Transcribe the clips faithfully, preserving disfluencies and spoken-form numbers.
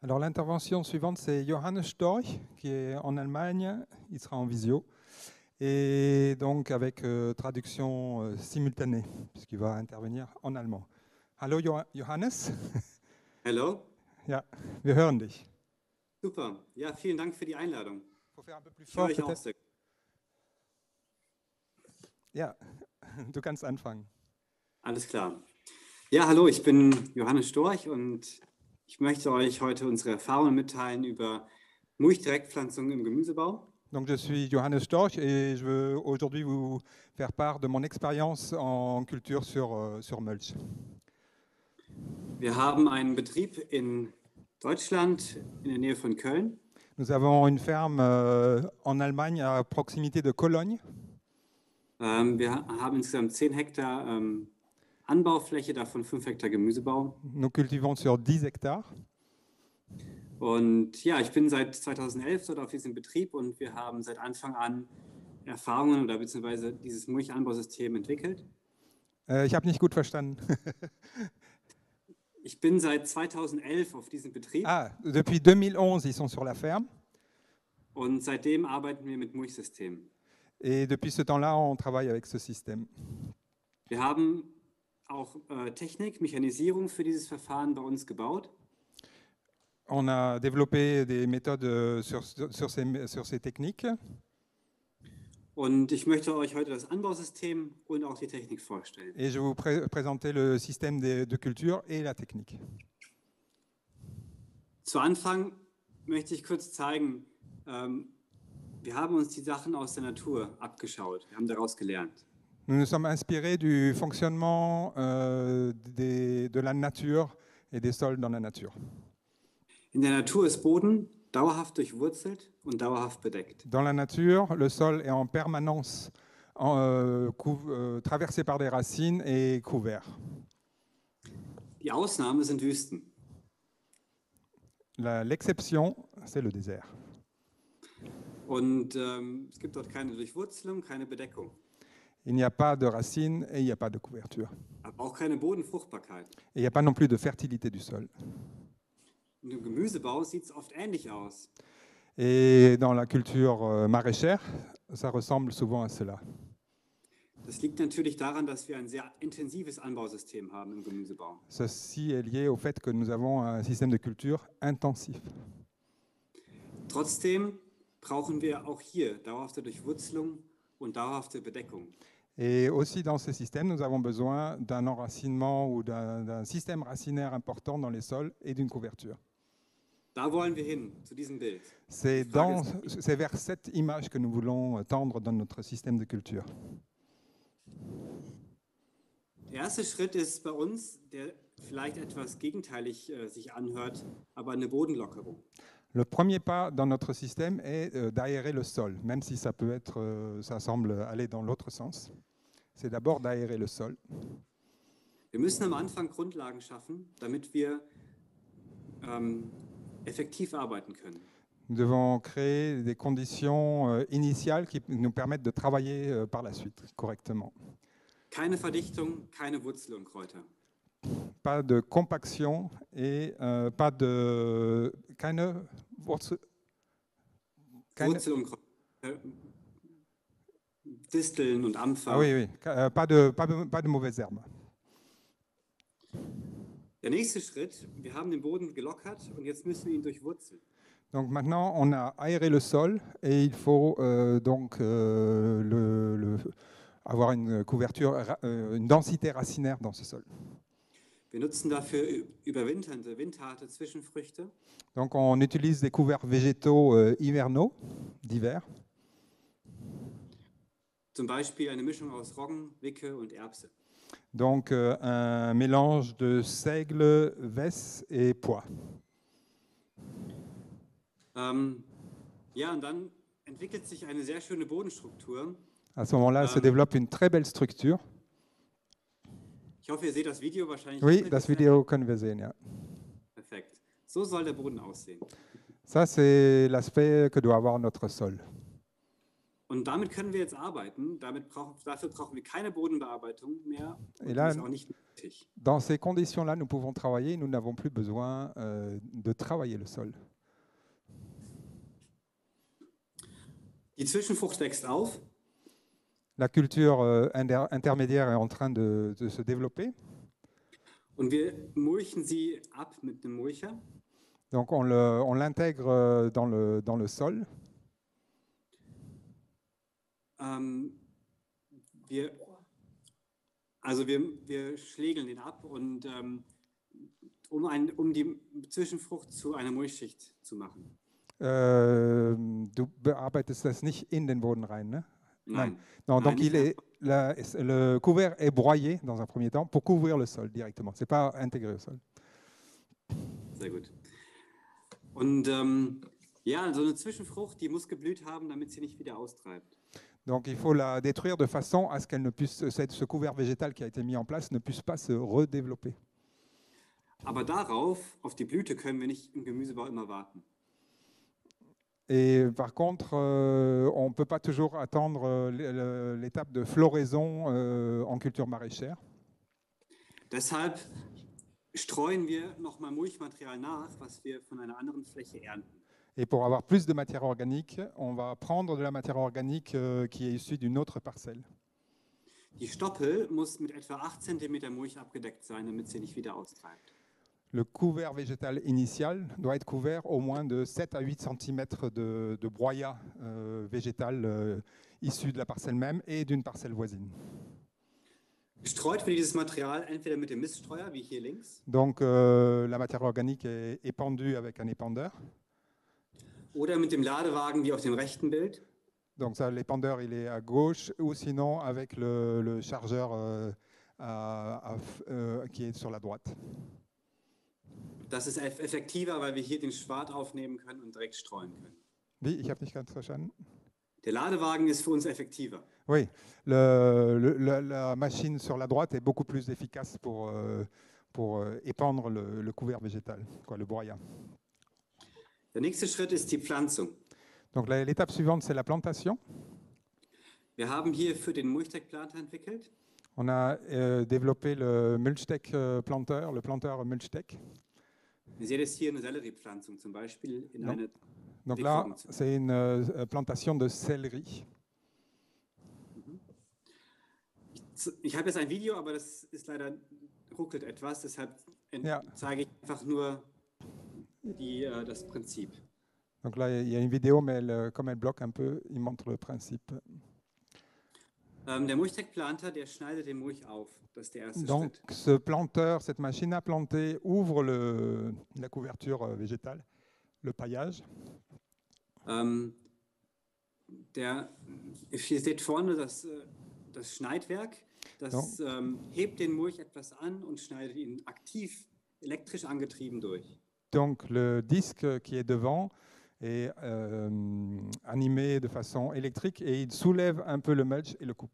Alors l'intervention suivante, c'est Johannes Storch, qui est en Allemagne, il sera en visio, et donc avec euh, traduction euh, simultanée, puisqu'il va intervenir en allemand. Hallo Jo- Johannes. Hallo. Ja, wir hören dich. Super. Ja, vielen Dank für die Einladung. Faut faire un peu plus Ich höre fort euch auch peut-être. sehr. Ja, du kannst anfangen. Alles klar. Ja, hallo, ich bin Johannes Storch und ich möchte euch heute unsere Erfahrungen mitteilen über Mulchdirektpflanzung im Gemüsebau. Donc je suis Johannes Storch et je veux aujourd'hui vous faire part de mon expérience en culture sur, euh, sur mulch. Wir haben einen Betrieb in Deutschland in der Nähe von Köln. Nous avons une ferme euh, en Allemagne à proximité de Cologne. Ähm, wir haben insgesamt zehn Hektar ähm, Anbaufläche, davon fünf Hektar Gemüsebau. Nous cultivons sur dix hectares. Und ja, ich bin seit zweitausendelf dort auf diesem Betrieb und wir haben seit Anfang an Erfahrungen oder beziehungsweise dieses Mulchanbausystem entwickelt. Äh, ich habe nicht gut verstanden. Ich bin seit zweitausendelf auf diesem Betrieb Ah, depuis deux mille onze, ils sont sur la ferme. und seitdem arbeiten wir mit Mulchsystemen. Et depuis ce temps-là, on travaille avec ce système. Wir haben auch äh, Technik, Mechanisierung für dieses Verfahren bei uns gebaut. On a développé des méthodes euh, sur, sur, ces, sur ces techniques. Und ich möchte euch heute das Anbausystem und auch die Technik vorstellen. Et je vais vous pré présenter le système de, de culture et la technique. Zu Anfang möchte ich kurz zeigen, ähm, wir haben uns die Sachen aus der Natur abgeschaut. Wir haben daraus gelernt. Nous nous sommes inspirés du fonctionnement euh, des, de la nature et des sols dans la nature. In der Natur ist Boden dauerhaft durchwurzelt und dauerhaft bedeckt. Dans la nature, le sol est en permanence en, euh, euh, traversé par des racines et couvert. Die Ausnahme sind Wüsten. L'exception, c'est le désert. Und ähm, es gibt dort keine Durchwurzelung, keine Bedeckung. Il n'y a pas de racines et il n'y a pas de couverture. Aber auch keine Bodenfruchtbarkeit. Et il n'y a pas non plus de fertilité du sol. Und im Gemüsebau sieht es oft ähnlich aus. Et dans la culture euh, maraîchère, ça ressemble souvent à cela. Das liegt natürlich daran, dass wir ein sehr intensives Anbausystem haben im Gemüsebau. Ceci est lié au fait que nous avons un système de culture intensif. Trotzdem brauchen wir auch hier dauerhafte Durchwurzelung und dauerhafte Bedeckung. Et aussi dans ce système, nous avons besoin d'un enracinement ou d'un système racinaire important dans les sols et d'une couverture. Da wollen wir hin, zu diesem Bild. C'est vers cette image que nous voulons tendre dans notre système de culture. Der erste Schritt ist bei uns, der vielleicht etwas gegenteilig äh, sich anhört, aber eine Bodenlockerung. Le premier pas dans notre système est euh, d'aérer le sol, même si ça peut être, euh, ça semble aller dans l'autre sens. C'est d'abord d'aérer le sol. Wir müssen am Anfang Grundlagen schaffen, damit wir ähm, effektiv arbeiten können. Nous devons créer des conditions euh, initiales qui nous permettent de travailler euh, par la suite correctement. Keine Verdichtung, keine Wurzel und Kräuter. Pas de compaction et euh, pas de keine Wurzel, keine, Wurzel und Kräuter. Disteln und Ampfer. Ah oui, oui. Euh, pas, de, pas, de, pas de mauvaises herbes. Der nächste Schritt, wir haben den Boden gelockert und jetzt müssen wir ihn durchwurzeln. Donc maintenant, on a aéré le sol et il faut euh, donc euh, le, le, avoir une couverture, euh, une densité racinaire dans ce sol. Wir nutzen dafür überwinternde, winterharte Zwischenfrüchte. Donc on utilise des couverts végétaux euh, hivernaux, d'hiver. Zum Beispiel eine Mischung aus Roggen, Wicke und Erbse. Donc euh, un mélange de seigle, vesse et pois. Ähm, ja, und dann entwickelt sich eine sehr schöne Bodenstruktur. À ce moment-là, ähm, se développe une très belle structure. Ich hoffe, ihr seht das Video wahrscheinlich. Oui, das Video können wir sehen, ja. Perfekt. So soll der Boden aussehen. Ça, c'est l'aspect que doit avoir notre sol. Und damit können wir jetzt arbeiten. Damit brauchen, dafür brauchen wir keine Bodenbearbeitung mehr. Et Und là, die ist auch nicht nötig. dans ces conditions-là, nous pouvons travailler. Nous n'avons plus besoin euh, de travailler le sol. Die Zwischenfrucht wächst auf. La culture euh, inter- intermédiaire est en train de, de se développer. Und wir mulchen sie ab mit einem Mulcher. Donc on, le, on l'intègre euh, dans le, dans le sol. Ähm, wir, also wir, wir schlägeln den ab, und ähm, um, ein, um die Zwischenfrucht zu einer Mulchschicht zu machen. Euh, du bearbeitest das nicht in den Boden rein, ne? Nein. Non, Nein, donc nicht il est, la- le couvert est broyé dans un premier temps pour couvrir le sol directement. Ce n'est pas intégré au sol. Sehr gut. Und ähm, ja, so eine Zwischenfrucht, die muss geblüht haben, damit sie nicht wieder austreibt. Donc il faut la détruire de façon à ce qu'elle ne puisse, cette- ce couvert végétal qui a été mis en place ne puisse pas se redévelopper. Aber darauf, auf die Blüte, können wir nicht im Gemüsebau immer warten. Et par contre, euh, on ne peut pas toujours attendre euh, l- l- l'étape de floraison euh, en culture maraîchère. Deshalb streuen wir nochmal Mulchmaterial nach, was wir von einer anderen Fläche ernten. Et pour avoir plus de matière organique, on va prendre de la matière organique euh, qui est issue d'une autre parcelle. Die Stoppel muss mit etwa acht Zentimeter Mulch abgedeckt sein, damit sie nicht wieder austreibt. Le couvert végétal initial doit être couvert au moins de sept à huit centimètres de, de broyat euh, végétal euh, issu de la parcelle même et d'une parcelle voisine. Gestreut wird dieses Material entweder mit dem Miststreuer, wie hier links, Donc euh, la matière organique est épandue avec un épandeur. oder mit dem Ladewagen, wie auf dem rechten Bild. Donc ça, l'épandeur, il est à gauche, ou sinon avec le, le chargeur euh, à- à f- euh, qui est sur la droite. Das ist eff- effektiver, weil wir hier den Schwad aufnehmen können und direkt streuen können. Wie, ich habe nicht ganz verstanden. Der Ladewagen ist für uns effektiver. Oui, le- le- la, la machine sur la droite est beaucoup plus efficace pour, euh, pour euh, épandre le, le couvert végétal, quoi, le broyat. Der nächste Schritt ist die Pflanzung. Donc la- l'étape suivante, c'est la plantation. Wir haben hier für den Mulchtech-Planter entwickelt. On a euh, développé le Mulchtech euh, planteur, le planteur Mulchtech. Ihr seht es hier, eine Selleriepflanzung zum Beispiel in Ja. eine Donc là, Dickform. c'est une euh, plantation de céleri. Ich habe jetzt ein Video, aber das ist leider ruckelt etwas, deshalb ent- Ja. zeige ich einfach nur die, äh, das Prinzip. Donc là, il y a une vidéo, mais elle, euh, comme elle bloque un peu, il montre le principe. Ähm, der Mulchtech-Planter, der schneidet den Mulch auf. Das ist der erste Donc Schritt. ce planteur, cette machine à planter, ouvre le- la couverture euh, végétale, le paillage. Ähm, der, ihr seht vorne das, äh, das Schneidwerk. Das ähm, hebt den Mulch etwas an und schneidet ihn aktiv elektrisch angetrieben durch. Donc le disque qui est devant est euh, animé de façon électrique et il soulève un peu le mulch et le coupe.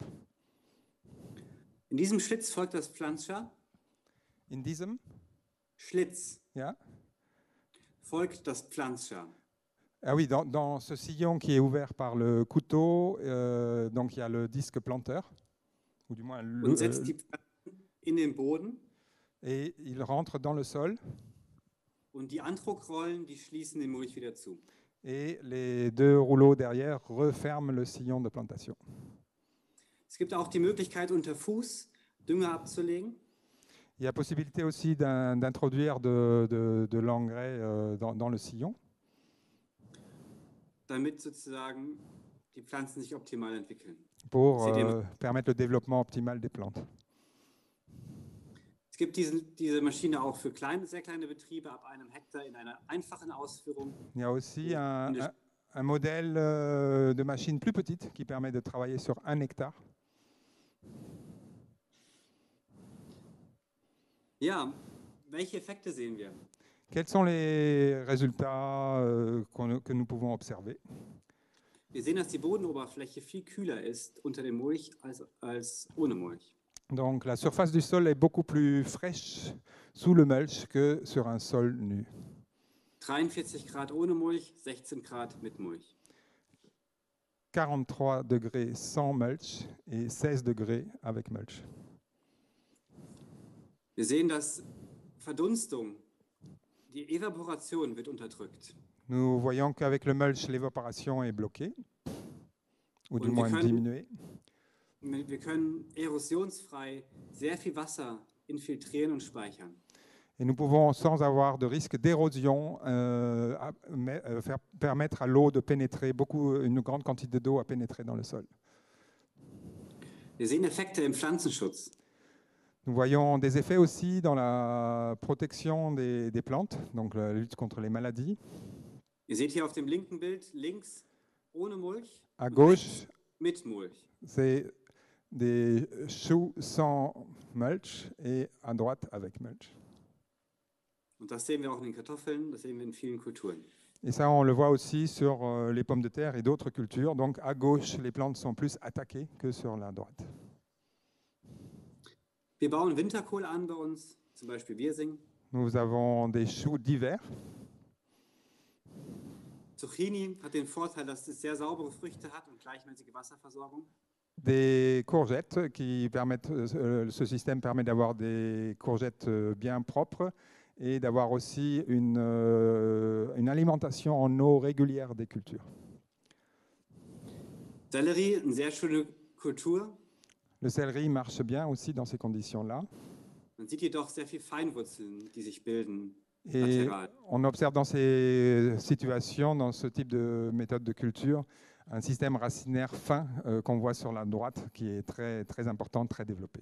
In diesem Schlitz folgt das Pflanzer. In diesem, Schlitz ja? folgt das Pflanzer. Ah oui, dans, dans ce sillon qui est ouvert par le couteau, euh, donc il y a le disque planteur, ou du moins le, Und setzt die Pflanzen in den Boden. et il rentre dans le sol. Und die Andruckrollen, die schließen den Mulch wieder zu. Et les deux rouleaux derrière referment le sillon de plantation. Es gibt auch die Möglichkeit, unter Fuß Dünger abzulegen. Il y a possibilité aussi d'in- d'introduire de, de, de l'engrais euh, dans, dans le sillon damit sozusagen die Pflanzen sich optimal entwickeln. pour C'est des- euh, permettre le développement optimal des plantes. Es gibt diesen, diese Maschine auch für kleine, sehr kleine Betriebe ab einem Hektar in einer einfachen Ausführung. Il y a aussi un, Une- un- un modèle euh, de machine plus petite qui permet de travailler sur un hectare. Ja, welche Effekte sehen wir? Quels sont les résultats euh, qu'on- que nous pouvons observer? Wir sehen, dass die Bodenoberfläche viel kühler ist unter dem Mulch als, als ohne Mulch. Donc la surface du sol est beaucoup plus fraîche sous le mulch que sur un sol nu. dreiundvierzig Grad ohne Mulch, sechzehn Grad mit Mulch. quarante-trois degrés sans mulch et seize degrés avec mulch. Wir sehen, dass Verdunstung, die Evaporation wird unterdrückt. Nous voyons qu'avec le mulch, l'évaporation est bloquée, ou du Und wir moins können, diminuée. wir können erosionsfrei sehr viel Wasser infiltrieren und speichern. Et nous pouvons, sans avoir de risque d'érosion, euh, à- mais, euh, faire permettre à l'eau de pénétrer, beaucoup, une grande quantité d'eau à pénétrer dans le sol. Wir sehen Effekte im Pflanzenschutz. Nous voyons des effets aussi dans la protection des, des plantes, donc la lutte contre les maladies. Ihr seht hier auf dem linken Bild links ohne Mulch, À und gauche, rechts mit Mulch. c'est des choux sans mulch et à droite avec mulch. Und das sehen wir auch in den Kartoffeln, das sehen wir in vielen Kulturen. Et ça, on le voit aussi sur euh, les pommes de terre et d'autres cultures. Donc à gauche, les plantes sont plus attaquées que sur la droite. Wir bauen Winterkohl an bei uns, zum Beispiel Wirsing. Nous avons des choux d'hiver. Zucchini hat den Vorteil, dass es sehr saubere Früchte hat und gleichmäßige Wasserversorgung. Des courgettes qui permettent, euh, ce système permet d'avoir des courgettes euh, bien propres et d'avoir aussi une, euh, une alimentation en eau régulière des cultures. Sellerie, eine sehr schöne Kultur. Le céleri marche bien aussi dans ces conditions-là. Man sieht jedoch sehr viel Feinwurzeln, die sich bilden. Et latéral. on observe dans ces situations, dans ce type de méthode de culture, un système racinaire fin euh, qu'on voit sur la droite qui est très, très important, très développé.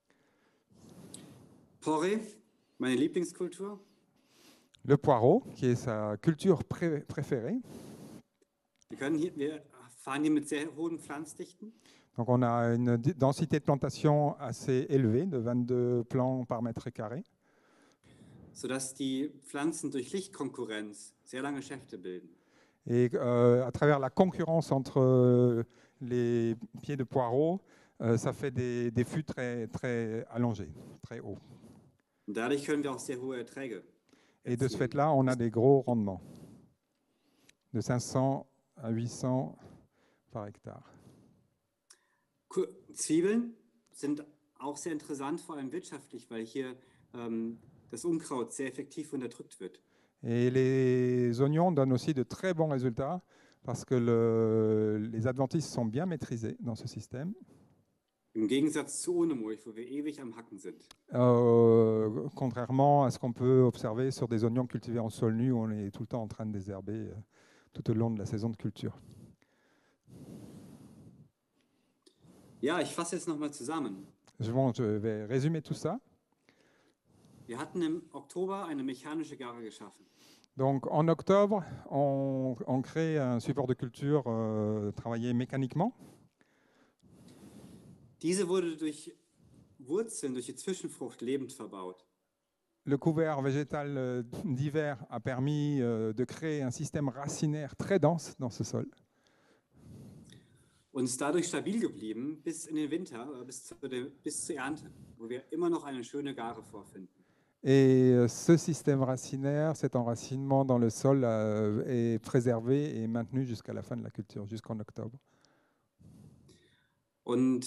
Porree, meine Lieblingskultur. Le poireau, qui est sa culture pré préférée. Wir, können hier, wir fahren hier mit sehr hohen Pflanzdichten. Donc on a une densité de plantation assez élevée, de vingt-deux plants par mètre carré. Sodass die Pflanzen durch Lichtkonkurrenz sehr lange Schäfte bilden. Et euh, à travers la concurrence entre euh, les pieds de poireaux, euh, ça fait des, des fûts très, très allongés, très hauts. Und dadurch können wir auch sehr hohe Erträge. Et de ce fait-là, on a des gros rendements, de cinq cents à huit cents par hectare. Zwiebeln sind auch sehr interessant, vor allem wirtschaftlich, weil hier ähm, das Unkraut sehr effektiv unterdrückt wird. Et les oignons donnent aussi de très bons résultats parce que le, les adventices sont bien maîtrisés dans ce système. Im Gegensatz zu ohne Mulch, wo wir ewig am Hacken sind. Euh, contrairement à ce qu'on peut observer sur des oignons cultivés en sol nu où on est tout le temps en train de désherber euh, tout au long de la saison de culture. Ja, ich fasse jetzt nochmal zusammen. Je, bon, je vais résumer tout ça. Wir hatten im Oktober eine mechanische Gare geschaffen. Donc en octobre, on, on crée un support de culture euh, travaillé mécaniquement. Diese wurde durch Wurzeln, durch die Zwischenfrucht lebend verbaut. Le couvert végétal euh, d'hiver a permis euh, de créer un système racinaire très dense dans ce sol. Und ist dadurch stabil geblieben bis in den Winter, bis zur, bis zur Ernte, wo wir immer noch eine schöne Gare vorfinden. Et ce système racinaire, cet enracinement dans le sol euh, est préservé et maintenu jusqu'à la fin de la culture, jusqu'en octobre. Und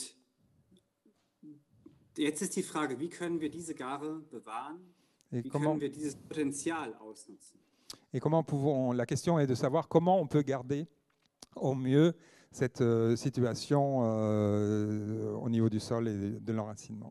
jetzt ist die Frage, wie können wir diese Gare bewahren? Et wie comment, können wir dieses Potenzial ausnutzen? et comment pouvons, la question est de savoir comment on peut garder au mieux cette euh, situation euh, au niveau du sol et de l'enracinement.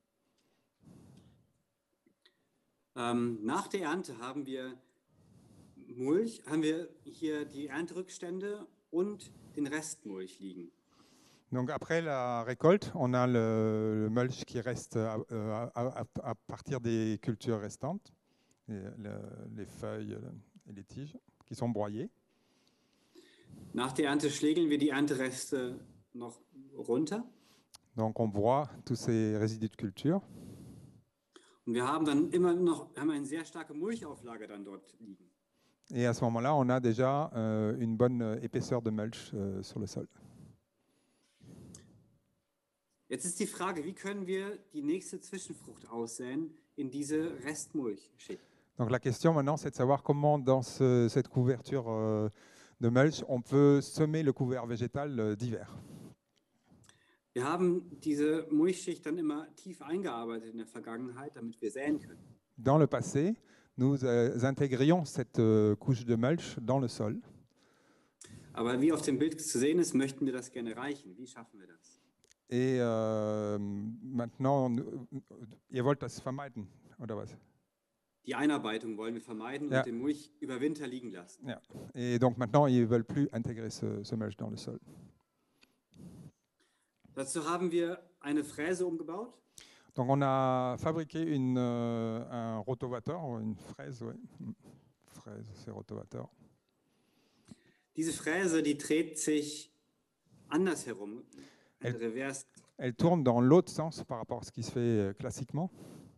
Ähm, nach der Ernte haben wir Mulch, haben wir hier die Ernterückstände und den Restmulch liegen. Donc après la récolte, on a le, le mulch qui reste à, à, à partir des cultures restantes, et le, les feuilles et les tiges qui sont broyées. Nach der Ernte schlägeln wir die Erntereste noch runter. Donc on broie tous ces résidus de culture. Und wir haben dann immer noch haben eine sehr starke Mulchauflage dann dort liegen. Et à ce moment-là, on a déjà euh, une bonne épaisseur de mulch euh, sur le sol. Jetzt ist die Frage, wie können wir die nächste Zwischenfrucht aussäen in diese Restmulchschicht? Donc la question maintenant, c'est de savoir comment dans ce, cette couverture euh, de mulch, on peut semer le couvert végétal euh, d'hiver. Wir haben diese Mulchschicht dann immer tief eingearbeitet in der Vergangenheit, damit wir säen können. Dans le passé, nous euh, intégrions cette euh, couche de mulch dans le sol. Aber wie auf dem Bild zu sehen ist, möchten wir das gerne erreichen. Wie schaffen wir das? Et euh, maintenant, ihr wollt das vermeiden, oder was? Die Einarbeitung wollen wir vermeiden Ja. und den Mulch über Winter liegen lassen. Ja. Et donc maintenant, ils ne veulent plus intégrer ce, ce mulch dans le sol. Dazu haben wir eine Fräse umgebaut. Donc on a fabriqué une, euh, un rotovator, une fraise, ouais. Fraise, c'est rotovator. Diese Fräse, die dreht sich andersherum, Elle- revers. Elle tourne dans l'autre sens par rapport à ce qui se fait euh, classiquement.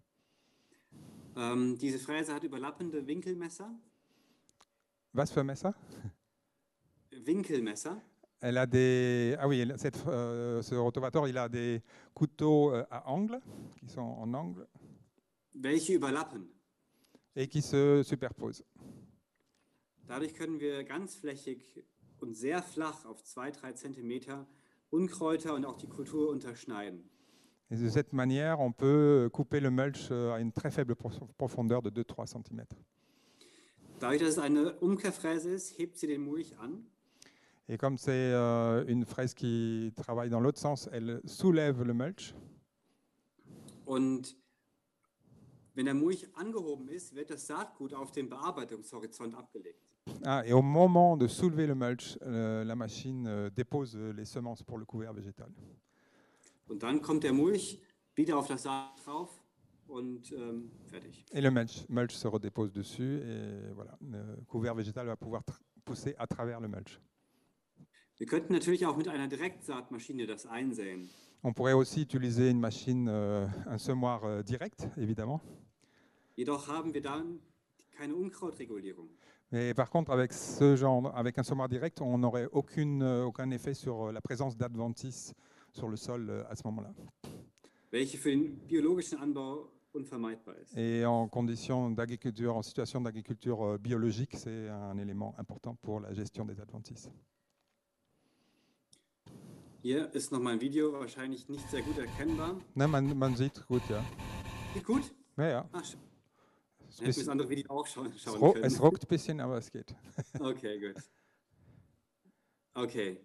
Ähm, diese Fräse hat überlappende Winkelmesser. Was für Messer? Winkelmesser. Elle a des... Ah oui, elle- cette, euh, ce rotovator, il a des couteaux euh, à angle, qui sont en angle, welche überlappen. et qui se superposent. Dadurch können wir ganzflächig und sehr flach auf zwei, drei Zentimeter Unkräuter und auch die Kultur unterschneiden. Et de cette manière, on peut couper le mulch euh, à une très faible pro- profondeur de deux à trois centimètres. Dadurch, dass es eine Umkehrfräse ist, hebt sie den Mulch an. Et comme c'est euh, une fraise qui travaille dans l'autre sens, elle soulève le mulch. Und wenn der Mulch angehoben ist, wird das Saatgut auf den Bearbeitungshorizont abgelegt. Ah, et au moment de soulever le mulch, euh, la machine euh, dépose euh, les semences pour le couvert végétal. Und dann kommt der Mulch wieder auf das Saat drauf und ähm, fertig. Et le mulch, mulch se redépose dessus et voilà, le couvert végétal va pouvoir tr- pousser à travers le mulch. Wir könnten natürlich auch mit einer Direktsaatmaschine das einsäen. On pourrait aussi utiliser une machine, euh, un semoir euh, direct, évidemment. Jedoch haben wir dann keine Unkrautregulierung. Mais par contre, avec ce genre, avec un semoir direct, on n'aurait aucune, euh, aucun effet sur euh, la présence d'adventices sur le sol euh, à ce moment-là. Welche für den biologischen Anbau unvermeidbar ist. Et en condition d'agriculture, en situation d'agriculture euh, biologique, c'est un élément important pour la gestion des adventices. Hier ist nochmal ein Video, wahrscheinlich nicht sehr gut erkennbar. Ne, man, man sieht gut, ja. Geht gut? Ja, ja. Ach, schön. Es, Dann hätten wir das andere Video auch schauen, es, schauen ro können. es ruckt ein bisschen, aber es geht. Okay, gut. Okay.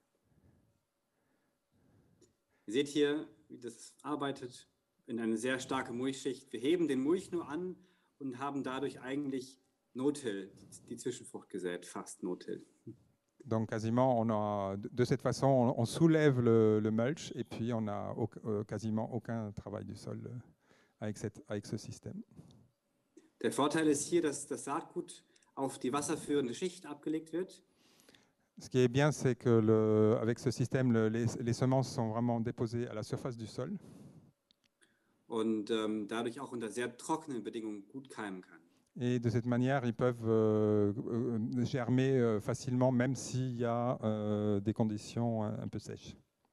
Ihr seht hier, wie das arbeitet in eine sehr starke Mulchschicht. Wir heben den Mulch nur an und haben dadurch eigentlich No-Till, die Zwischenfrucht gesät, fast No-Till. Donc quasiment, on a, de cette façon, on, on soulève le, le mulch et puis on n'a au, euh, quasiment aucun travail du sol euh, avec, cette, avec ce système. Der Vorteil ist hier, dass das Saatgut auf die wasserführende Schicht abgelegt wird. Ce qui est bien, c'est que le, avec ce système, le, les, les semences sont vraiment déposées à la surface du sol. Und ähm, dadurch auch unter sehr trockenen Bedingungen gut keimen kann. Et de cette manière, ils peuvent euh, euh, germer euh, facilement, même s'il y a euh, des conditions un, un peu sèches.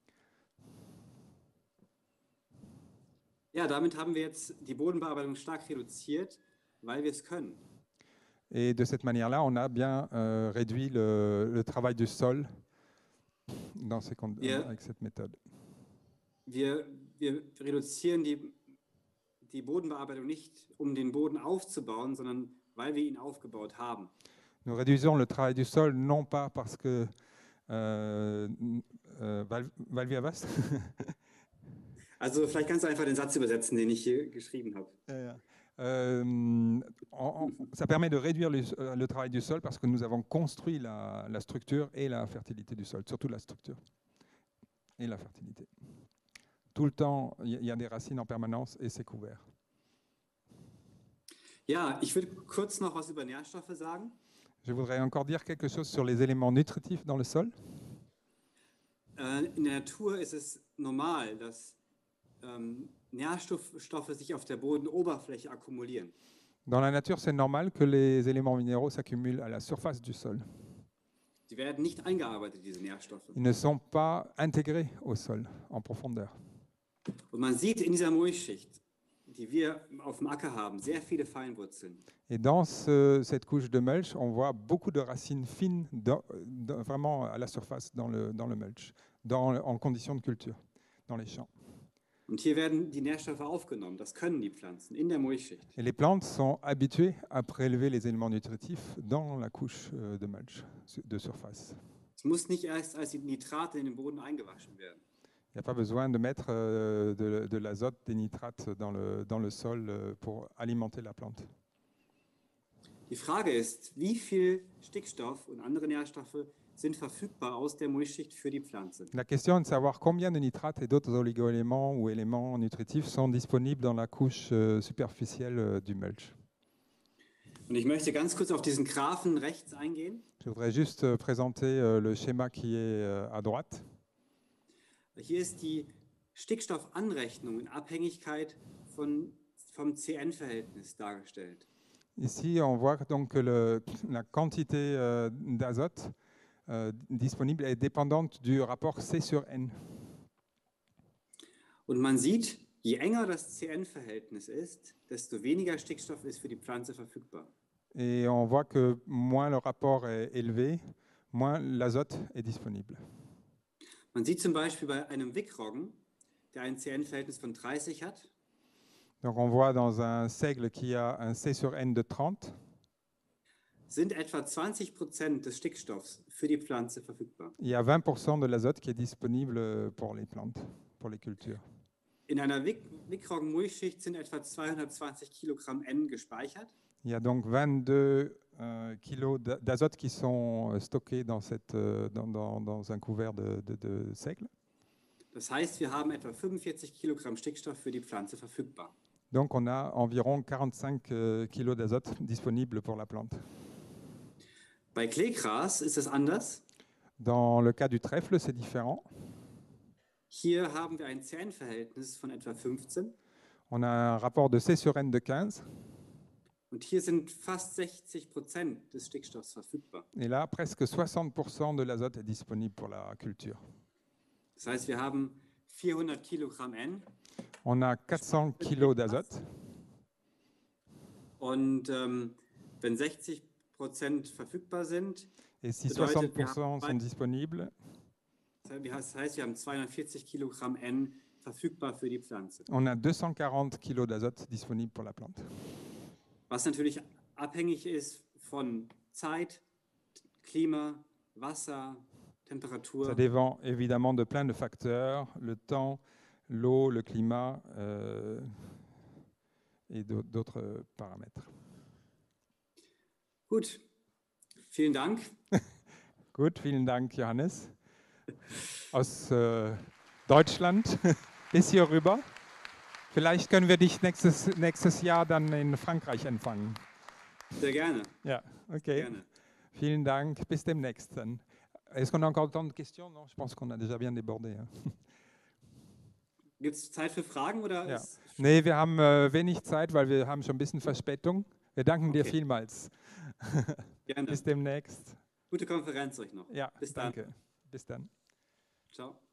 Ja, damit haben wir jetzt die Bodenbearbeitung stark reduziert, weil wir es können. Et de cette manière-là, on a bien euh, réduit le, le travail du sol dans ces con- Yeah. avec cette méthode. Wir, wir reduzieren die, die Bodenbearbeitung nicht, um den Boden aufzubauen, sondern weil wir ihn aufgebaut haben. Nous réduisons le travail du sol non pas parce que euh, euh, Val- Valvia was? Also vielleicht kannst du einfach den Satz übersetzen, den ich hier geschrieben habe. Euh, on- on- ça permet de réduire le, euh, le travail du sol parce que nous avons construit la, la structure et la fertilité du sol, surtout la structure et la fertilité. Tout le temps, il y, a- il y a des racines en permanence et c'est couvert. Ja, ich will kurz noch was über Nährstoffe sagen. Je voudrais encore dire quelque chose sur les éléments nutritifs dans le sol. Äh, in der Natur ist es normal, dass ähm, Nährstoffe sich auf der Bodenoberfläche akkumulieren. Dans la nature, c'est normal que les éléments minéraux s'accumulent à la surface du sol. Sie werden nicht eingearbeitet, diese Nährstoffe. Ils ne sont pas intégrés au sol en profondeur. Und man sieht in dieser Mulchschicht, die wir auf dem Acker haben, sehr viele Feinwurzeln. Et dans ce, cette couche de mulch, on voit beaucoup de racines fines, dans, dans, vraiment à la surface dans le, dans le mulch, dans, en conditions de culture, dans les champs. Und hier werden die Nährstoffe aufgenommen. Das können die Pflanzen in der Mulchschicht. Et les plantes sont habituées à prélever les éléments nutritifs dans la couche de mulch, de surface. Es muss nicht erst als die Nitrate in den Boden eingewaschen werden. Il n'y a pas besoin de mettre euh, de, de l'azote, des nitrates dans le, dans le sol euh, pour alimenter la plante. Die Frage ist, wie viel Stickstoff und andere Nährstoffe sind verfügbar aus der Mulchschicht für die Pflanze? La question est de savoir combien de nitrates et d'autres oligoéléments ou éléments nutritifs sont disponibles dans la couche euh, superficielle euh, du mulch. Und ich möchte ganz kurz auf diesen Graphen rechts eingehen. Je voudrais juste euh, présenter euh, le schéma qui est euh, à droite. Hier ist die Stickstoffanrechnung in Abhängigkeit von, vom C N-Verhältnis dargestellt. Ici, on voit donc que le, la quantité euh, d'azote euh, disponible est dépendante du rapport C sur N. Und man sieht, je enger das C N-Verhältnis ist, desto weniger Stickstoff ist für die Pflanze verfügbar. Et on voit que moins le rapport est élevé, moins l'azote est disponible. Man sieht zum Beispiel bei einem Wickroggen, der ein C N-Verhältnis von dreißig hat. Donc on voit dans un seigle qui a un C sur N de trente, sind etwa zwanzig Prozent des Stickstoffs für die Pflanze verfügbar. il y a vingt pour cent de l'azote qui est disponible pour les plantes, pour les cultures. In einer Wick Wickroggen-Mulchschicht sind etwa zweihundertzwanzig Kilogramm N gespeichert. Il y a donc vingt-deux euh, kilos d'azote qui sont stockés dans, cette, euh, dans, dans, dans un couvert de, de, de seigle. Das heißt, wir haben etwa fünfundvierzig Kilogramm Stickstoff für die Pflanze verfügbar. Donc on a environ quarante-cinq euh, kilos d'azote disponibles pour la plante. Bei Kleegras ist es anders. Dans le cas du trèfle, c'est différent. Hier haben wir ein C N-Verhältnis von etwa fünfzehn. On a un rapport de C sur N de quinze. Und hier sind fast sechzig Prozent des Stickstoffs verfügbar. Et là, presque soixante pour cent de l'azote est disponible pour la culture. Das heißt, wir haben vierhundert Kilogramm N. On a quatre cents kilos d'azote. Und ähm, wenn sechzig Prozent verfügbar sind, et si soixante pour cent sont disponibles, das heißt, wir haben zweihundertvierzig Kilogramm N verfügbar für die Pflanze. On a deux cent quarante kilos d'azote disponibles pour la plante. Was natürlich abhängig ist von Zeit, Klima, Wasser, Temperatur. Ça dépend évidemment de plein de facteurs, le temps, l'eau, le climat euh, et d'autres paramètres. Gut, vielen Dank. Gut, vielen Dank, Johannes. Aus äh, Deutschland bis hier rüber. Vielleicht können wir dich nächstes, nächstes Jahr dann in Frankreich empfangen. Sehr gerne. Ja, okay. Gerne. Vielen Dank. Bis demnächst. Est-ce qu'on a encore le temps de questions? Non, je pense qu'on a déjà bien débordé. Gibt es Zeit für Fragen? Oder ja. ist Nee, wir haben äh, wenig Zeit, weil wir haben schon ein bisschen Verspätung. Wir danken Okay. dir vielmals. Gerne. Bis demnächst. Gute Konferenz euch noch. Ja, Bis dann. danke. Bis dann. Ciao.